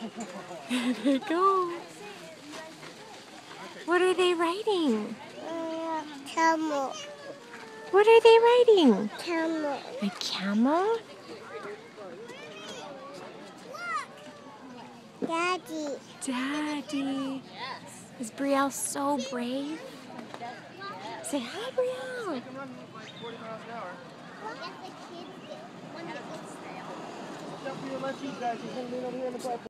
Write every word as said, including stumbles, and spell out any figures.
There they go. What are they riding? Uh, camel. What are they riding? Camel. A camel? Daddy. Daddy. Is Brielle so brave? Say hi, Brielle. Except for your left feet, guys. He's going to lean over here in the butt.